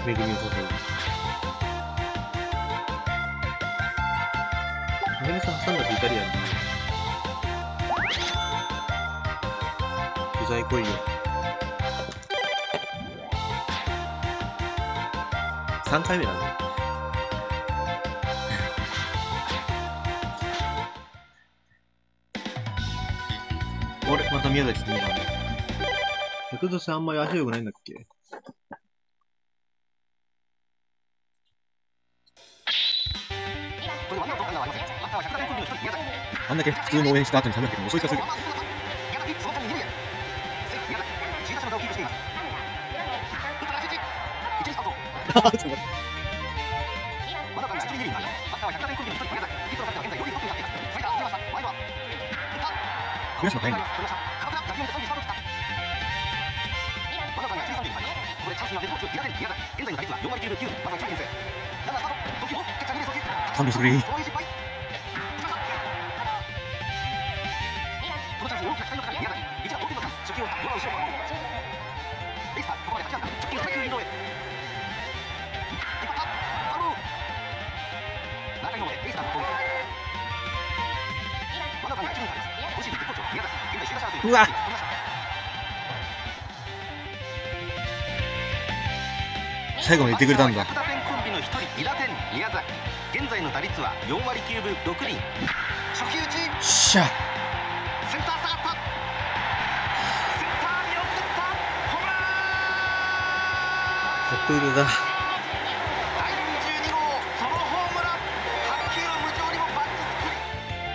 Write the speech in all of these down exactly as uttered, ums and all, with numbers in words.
恵みを注ぐ。メルさん挟んだとイタリアンで具材来いよ。さんかいめなんだよ。俺、また宮崎さんになる。役年あんまり足良くないんだっけ？あんだけ普通の応援した後に寒いけど遅い気がする。悔しくないんだよ。勘弁してくれ。うわっ、最後まで言ってくれたんだ。現在の打率はよんわりきゅうぶろくりん。初球打ち。しゃ。センター下がった。センター見送った。ホームラン。カップルだ。だいじゅうにごうソロホームラン。白球無情にもバックスクリーン。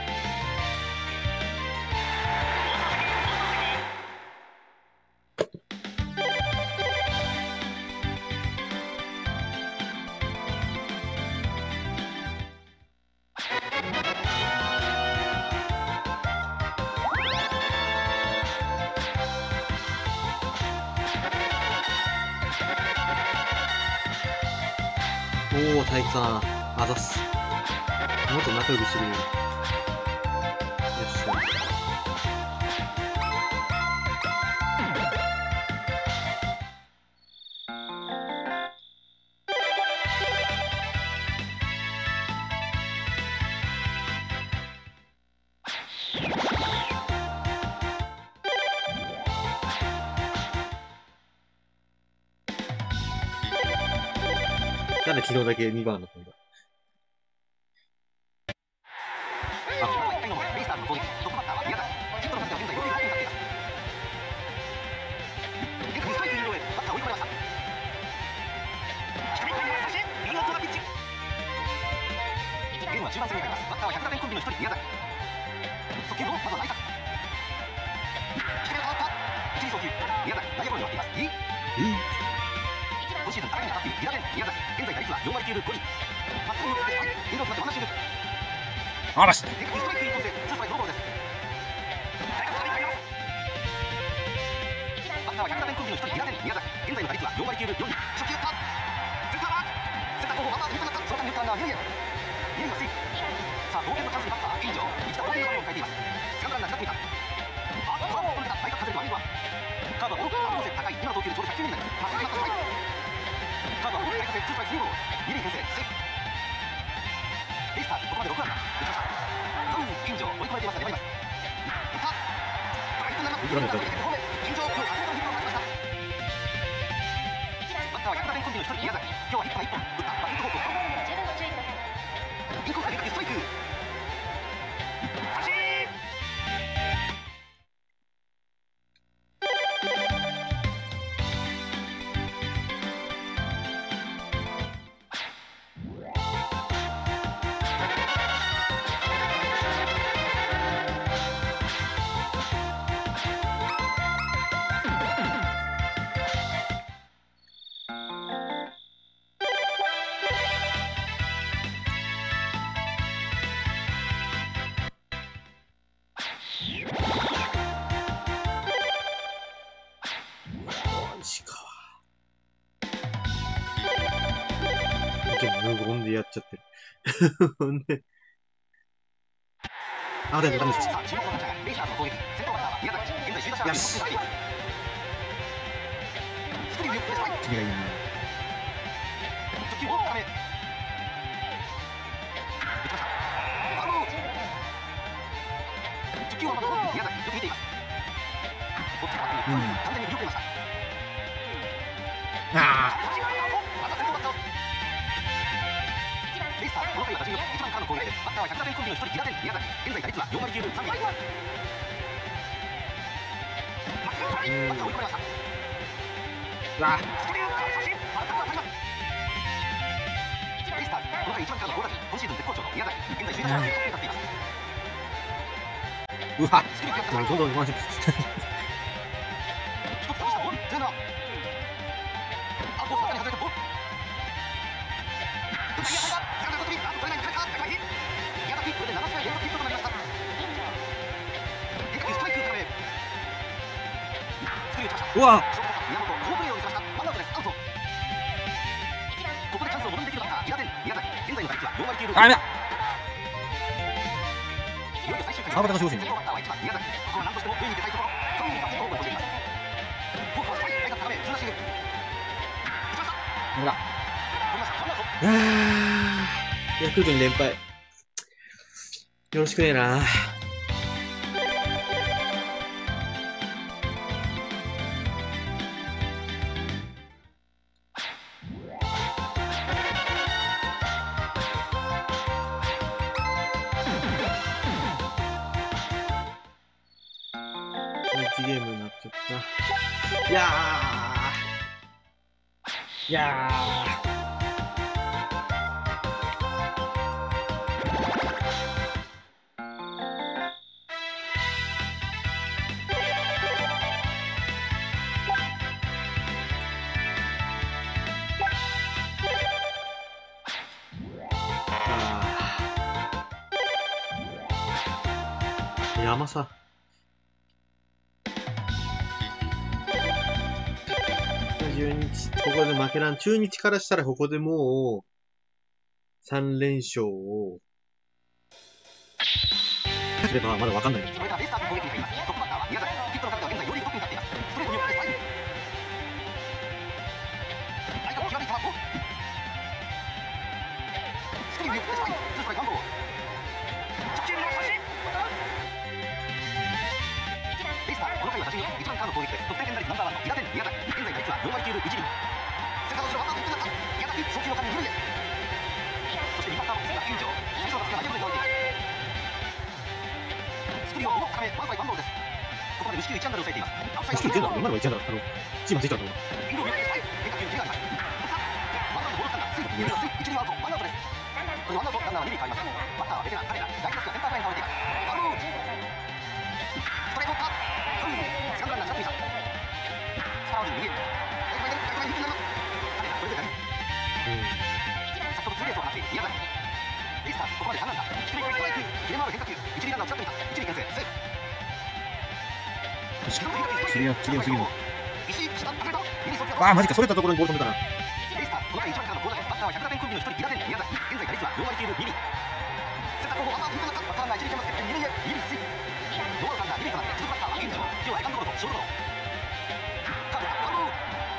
おー、体育さん、あざっす。もっと仲良くしてくれる。よっしゃ。なんで昨日だけにばんだったんだ。ゲームは中盤戦に入ります。バッターは百打点コンビの一人宮崎。速球をまずは内角。低めが変わった。一塁送球。宮崎内野ゴロに割っています。いい。いい。今シーズン新たに当たっているに打点宮崎。現在打率はよんわりきゅうぶごりん。パスコンを受けてリードとなってワンナッシング。あらし。変化球ストライク一本でツーストライクノーボールです。バッターは百打点コンビの一人に打点宮崎。現在の打率はよんわりきゅうぶよんりん。初球打った。センターバック。センター後方バッターミットになった。その間に打ったんだ二塁へ。二塁がセーフ。さあ同点のチャンスにバッター金城。一打同点の場面を迎えています。セカンドランナー下見た。あっとこれだ。内角外れるワインドワン。カーブはボールアウト高い。今の投球でちょうどひゃくきゅうになります。パスが決まったストライク。カーブはボール内角でツーストライクにボール。二塁牽制セーフ。ベイスターズここまでろくランナー打ちました。三塁金城追い込まれていますが粘ります。打った。ヒットになります。金城今日初めてのヒットを放ちました。バッターは百打点コンビの一人宮崎。今日はヒットがいっぽん打った。バック方向インコースで変化球ストライク。三振。無言でやっちゃってる。ね、あ、でもダメです。よし。次がいいね。 完全に振り遅れました。 あまた先頭バッターベイスターズこの回は打順よくいちばんからの攻撃です。バッターは百打点コンビの一人ギラテン宮崎、現在打率はよん割きゅうぶさんり。バッター追い込まれました。 あスクリューから三振、バッターは当たります。ベイスターズこの回いちばんからの好打順、今シーズン絶好調の宮崎、現在首位打者争いトップに立っています。 うわスクリューからなんかどんどん回して一つ飛ばしたボール、ツーアウト。アウト、外に外れたボール。打ち上げがセカンド飛び、あと取れないに変えた。高い日。宮崎、これでなな試合連続ヒットとなりました。変化球ストライク高め。スクリュー打ちました。 うわショート宮本、好プレーを見せました。ワンアウトです。アウト。ここでチャンスをものにできるバッター、ギラテン宮崎、現在の打率はよん割きゅうぶ。 あやめだいよいよ最終回。 川端が守護神先頭バッターはいちばん宮崎。ここは何としても塁に出たいところ。三塁にバットを飛んでいます。フォークはストライク、内角高め、ツーナッシング。打ちました。 ダメだ取りました。ワンアウト。 あーヤクルトに連敗よろしくねえな。いちゲームになっちゃった。いやーいやー山さ中日ここで負けらん中日からしたらここでもうさん連勝をすればまだ分かんない。 ベイスターズ攻撃に入ります。トップバッターは宮崎、ヒットの数では現在よんリーグトップに立っています。ストレートによってストライク。相手の際どい球をスクリーンによってストライク。ツーストライクワンボール。直球の三振。ベイスターズこの回は打順よくいちばんからの攻撃です。得点圏打率ナンバーワンのギラテン宮崎、現在打率はよん割きゅうぶいち厘。セカンド後ろワンアウトになった宮崎、送球を間に二塁へ。そしてにバッターボックスが球場、最初の打席がライトフライに置いています。スクリーンを重く高め、ワンサイワンボールです。ここまで無四球いち安打で抑えています。アウトサイド今のはいち安打だ。あのチームついちゃったの。 インドを見てストライク。変化球にがあります。ワンアウトボールスタンダー、スイープ、二塁スイープ、一塁アウト、ワンアウトです。これワンアウト、ランナーは二塁に変わります。バッターはベテラン、金田、第一打席はセンターフライに倒れています。ファウル。ストライクを取った。ファウル。セカンドランナー、三塁さん。スターズ右へ。ライト前で、ライト前にヒットになります。金田、これでダメ。先ほどツーベースを放っている宮崎。ベイスターズ、ここまでさん安打。低めストライク。切れ回る変化球。一塁ランナーをちらっと見た。一塁牽制、セーフ。 切れよ切れよすぎる。 石井、下、高いと。二塁送球。 ああマジかそれたところにボール止めたな。 ベイスターズこの回いちばんからの好打順、バッターは百打点コンビの一人ギラテン宮崎、現在打率はよん割きゅうぶに厘。センター後方ワンアウトになった。バッターランナー一塁キャンバス蹴って二塁へ、二塁スイープ。ノーアウトランナー二塁となって続くバッターは現状、今日はセカンドゴロとショートゴロ。カーブ、ファウル。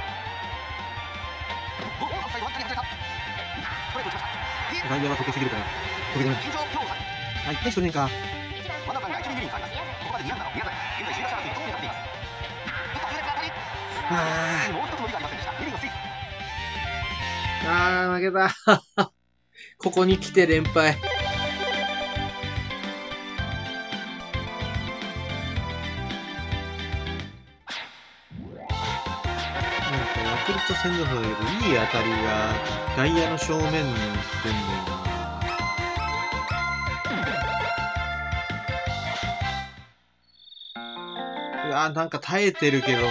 ボールアウトサイドワンタに外れた。ストレート打ちました。 外野が溶けすぎるから溶けてない。 球場今日さあいってしとねんか。 ワンアウトランナー一塁二塁に変わります。ここまでに安打の宮崎、現在首位打者争いトップに立っています。打った痛烈な当たり。 あもう一つ伸びがありませんでした。二塁のスイープ。 あー負けたここに来て連敗。なんかヤクルト戦の方だけどいい当たりが外野の正面に行ってんだよな。うわなんか耐えてるけど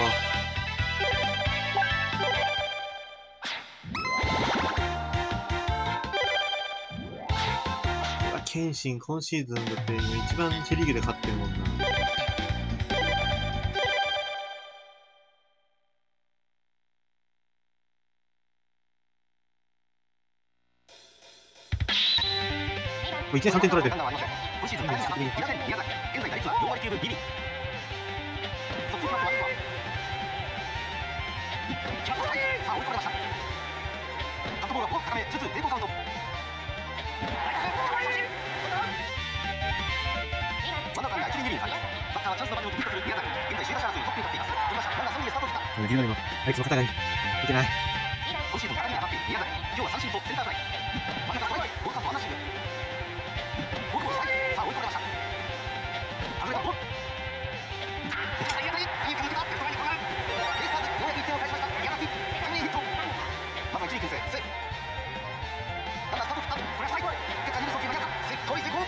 謙信今シーズンだって今一番セリーグで勝ってるもんな。いきなりさんてん取られてる。 今シーズン第二位、宮崎、宮崎、現在打率はよん割きゅうぶに厘。速球パスは決まった。さあ追い込まれました。カットボールはフォーク高め、ツーツー、テイクカウント。ワンアウトランナー一塁二塁に変わります。バッターはチャンスの場面を作りとする宮崎、現在首位打者争いトップに立っています。取りました。 龍谷も、あいつの肩がいい。いけない。 今シーズン高みに当たっている宮崎。今日は三振とセンターフライ。真ん中ストライク。ボールカウントワンナッシング。フォークボールストライク。さあ追い込まれました。外れたボール。打ち方いい当たり。三遊間抜けた。レフト前に転がる。ベイスターズようやくいってんを返しました。宮崎タイムリーヒット。まずは一塁牽制セーフ。ランナースタート振った。これはストライク。キャッチャー二塁送球間に合った。セーフ盗塁成功。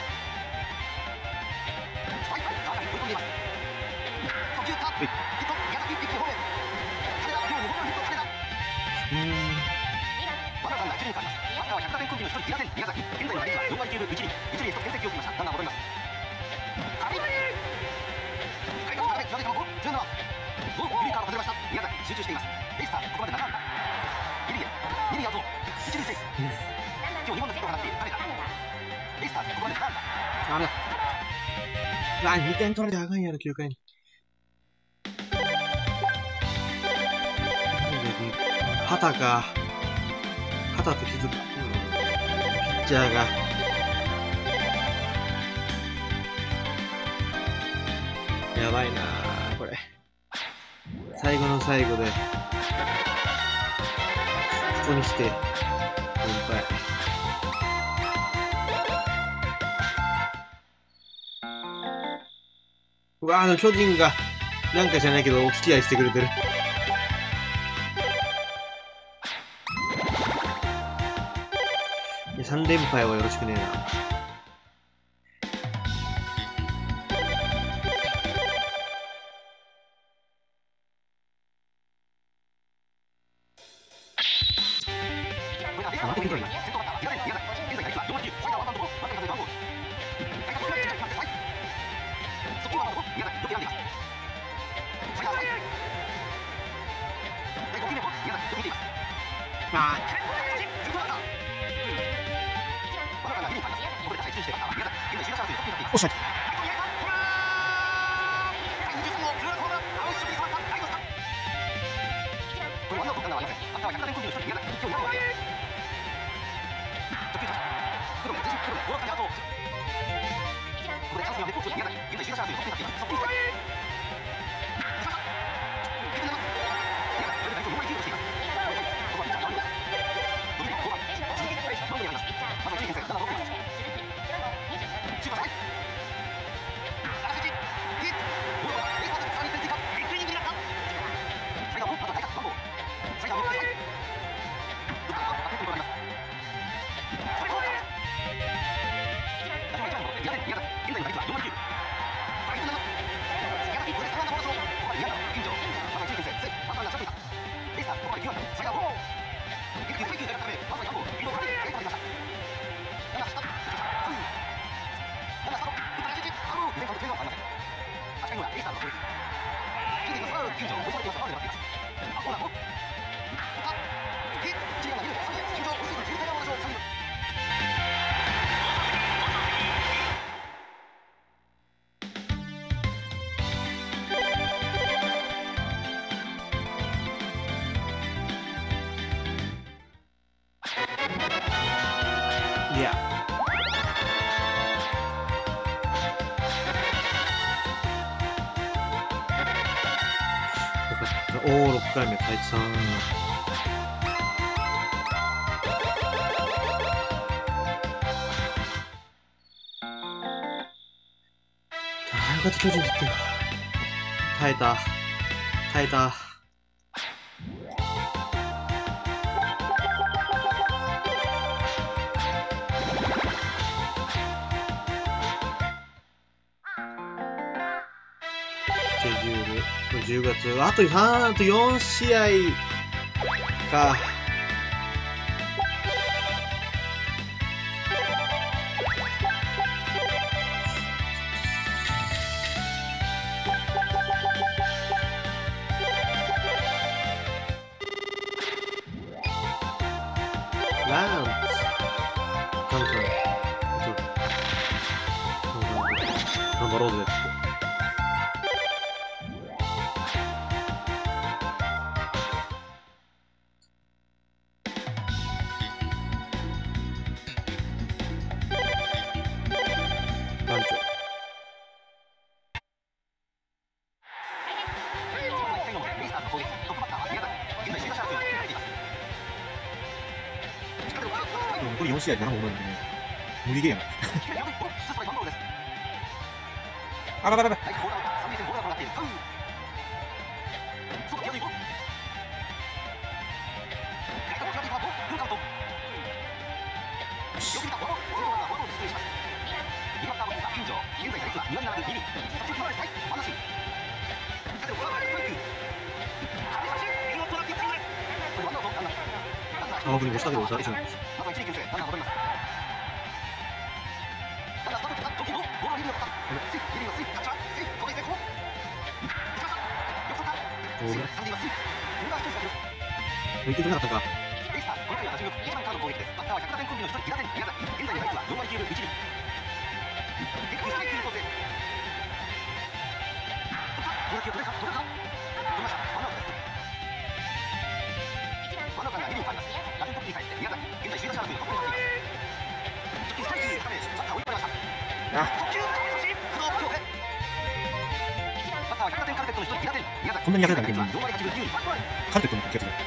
ストライク。川上追い込んでいます。初球打った。ヒット。宮崎一気にホームへ。金田今日にほんのヒット。金田。 うーん。 ワンアウトランナー一塁に変わります。バッターは百打点コンビの一人、宮田宮崎。現在の打率はよん割きゅう分一厘。一塁へ一つ牽制球を切りました。ランナー戻ります。神。回高高め、際どい球をツーナワン。おお、二塁から外れました。宮崎集中しています。ベイスターズここまでなな安打。二塁へ、二塁アウト。一塁セーフ。今日にほんのヒットを放っている金田。ベイスターズここまでなな安打。 あれだ。あ、にてん取られてあかんやろ、きゅうかいに。旗か。旗と気づく。うん。ピッチャーが。やばいなぁ、これ。最後の最後で。ここに来て、連敗。うわ、あの巨人が、なんかじゃないけど、お付き合いしてくれてる。いや、さん連敗はよろしくねえな。おっしゃ。いや。おお、ろっかいめ、太一さん。ああ、よかった、巨人って。耐えた。耐えた。じゅうがつ、あとさん、あとよん試合か。ランチ。カムさん。頑張ろうぜって。 残りよん試合でななほんなんでね、無理ゲーム。あばばばば。あ、僕に押したけど押されちゃうんです。浮いてくなかったか。こんなに役立たないけど、カルテットの気がする。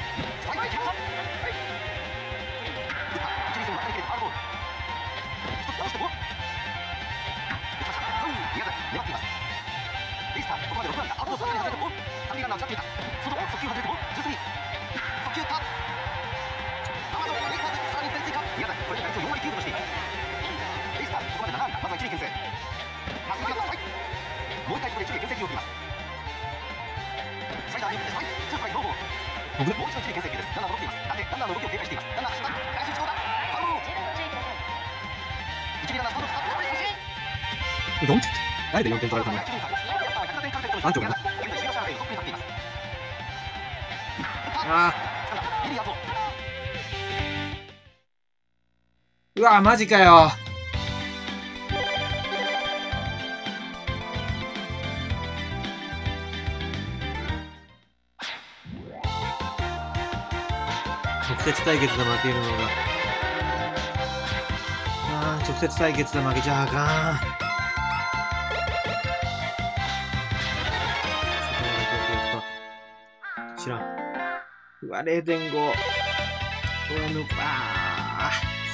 どんち誰でよんてん取られたの？班長かな。あーうわマジかよ。直接対決で負けるのが、あー直接対決で負けちゃあかん。知らん。うわ れいてんご。俺のあ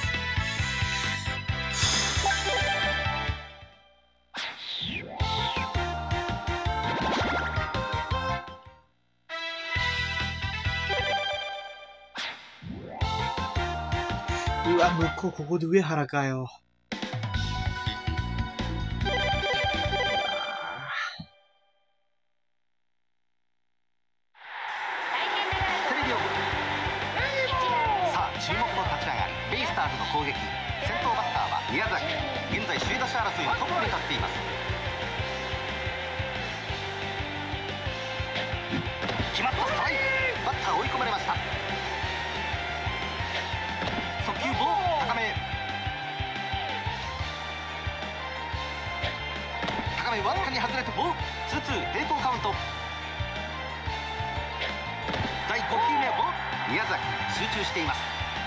うわ向こうここで上原かよ。わずかに外れてボールツーツー平行カウント。だいごきゅうめボール宮崎集中しています。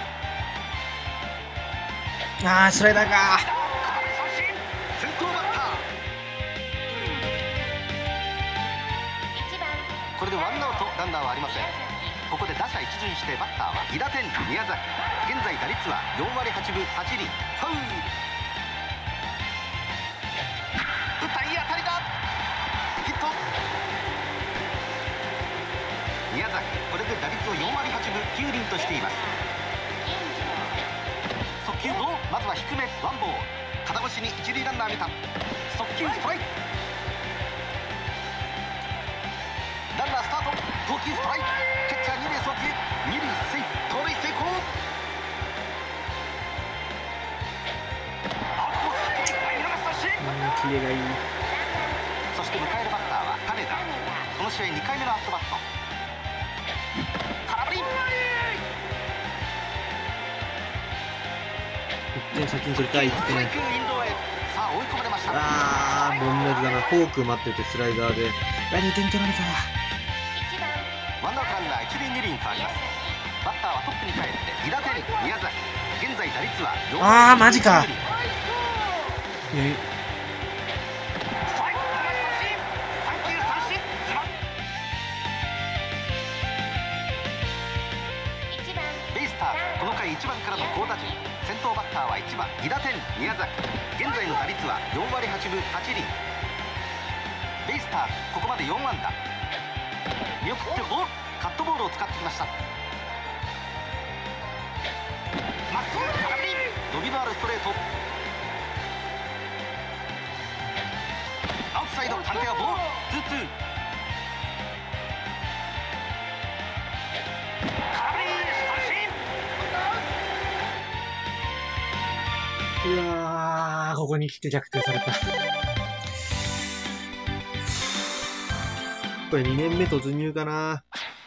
ああスライダーか。先頭バッターこれでワンアウトランナーはありません。ここで打者一巡してバッターは韋駄天宮崎。現在打率はよんわりはちぶはちり。ファウル打ったいい当たりだ。ヒット。宮崎これで打率をよんわりはちぶきゅうりんとしています。速球ボールまずは低めワンボール。肩越しに一塁ランナー見た。速球ストライク。ランナースタート。投球ストライク。キャッチャー二塁送球。二塁セーフ。盗塁成功。キレがいい。そして迎えるバッターは金田。この試合にかいめのアットバット。空振り。いってん先に取りたい。いってん。さあ追い込まれました。あー同じだな。フォーク待っててスライダーでにてん取られた。ワンアウトランナー一塁二塁に変わります。バッターはトップに帰って韋駄天宮崎。現在打率はよん。あーマジか。えベイスターズこの回いちばんからの好打順。 先頭バッターはいちばんに打点宮崎。現在の打率はよんわりはちぶはちりん。ベイスターズここまでよんあんだ。見送ってボール、カットボールを使ってきました。まっすぐ空振り、伸びのあるストレート。アウトサイド、判定はボール。ツーツー。空振り三振。 うわー、ここに来て逆転された。これにねんめ突入かな。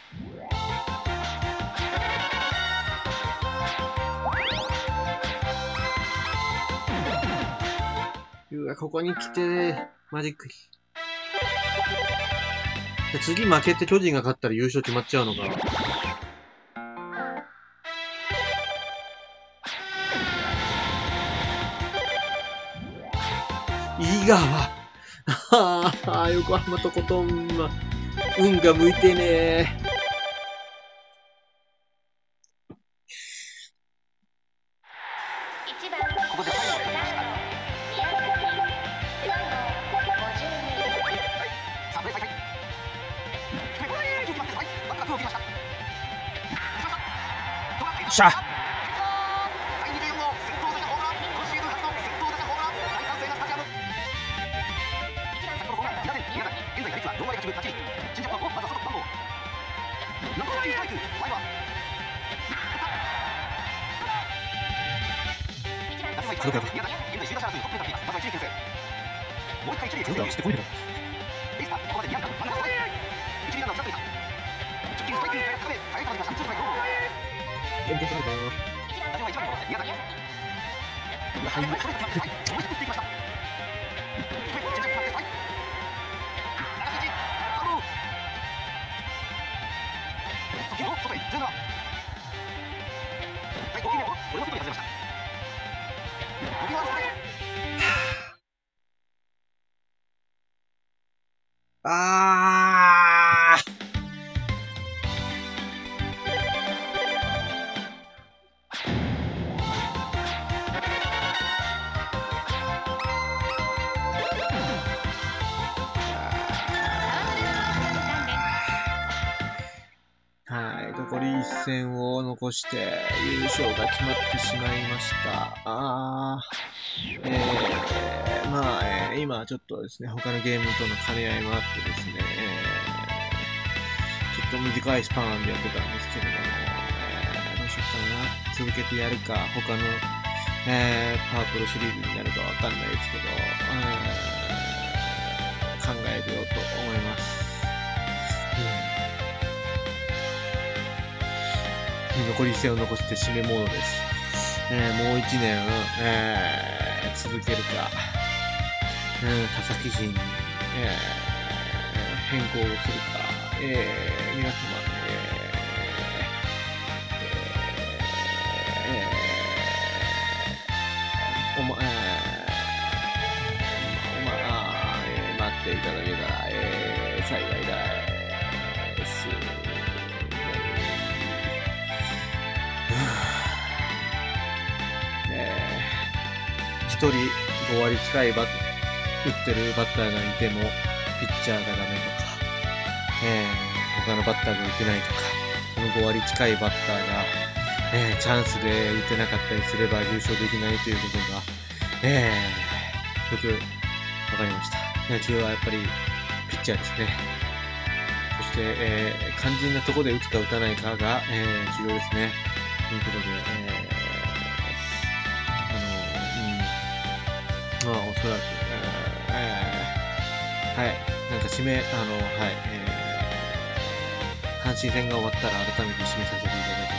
うわ、ここに来て、マジックリ。次負けて巨人が勝ったら優勝決まっちゃうのか。井川。ああ、横浜とことんは、運が向いてねー。 ここでファイナルになりました。さあ、プレー再開。低め、送球決まって、はい、バックアップを切りました。 しゃだいにじゅうよん号先頭打者ホームラン。今シーズン初の先頭打者ホームラン。大歓声がスタジアム。先ほどホームランに打点宮崎。現在打率はよんわりはちぶはちりん。チェンジアップはまずは外番号。なんとストライク。前は宮崎、現在首位打者争いのトップに立っています。まずは一塁牽制。もう一回一塁牽制。ベイスターズここまでにあんだ。真ん中ストライク。一塁ランナーを使っていた。直球ストライク。高め、速い球がさんつうストライク。打順はいちばんに戻って宮崎。はい、ストレート決まって、はい、思い切っていきました。低め、チェンジアップ決まって、はい。中筋、ファウル。初球を外へ、ズームは。はい、ごきめを、これを外に外れました。伸びのあるストレート。 あー。はい、残り一戦を残して優勝が決まってしまいました。あー、えー、まあ、えー、今ちょっとですね、他のゲームとの兼ね合いもあってですね、えー、ちょっと短いスパンでやってたんですけれども、えー、どうしようかな。続けてやるか、他の、えー、パープルシリーズになるかわかんないですけど、えー、考えてようと思います。残り一戦を残して締めモードです。えー、もう一年、えー、続けるか、うん、田崎陣、えー、変更をするか、えー、皆様、えー、えー、おま、えー、おま、あー、えー、待っていただけたら、えー、幸いです。一人ごわり近いバッ打ってるバッターがいてもピッチャーがダメとか、えー、他のバッターが打てないとか、このごわり近いバッターが、えー、チャンスで打てなかったりすれば優勝できないということが、えー、よくわかりました。野球はやっぱりピッチャーですね。そして、えー、肝心なところで打つか打たないかが、えー、重要ですね。ということで、えーまあ、おそらく、えー、はい、なんか締め、あの、はい、えー、阪神戦が終わったら改めて締めさせていただき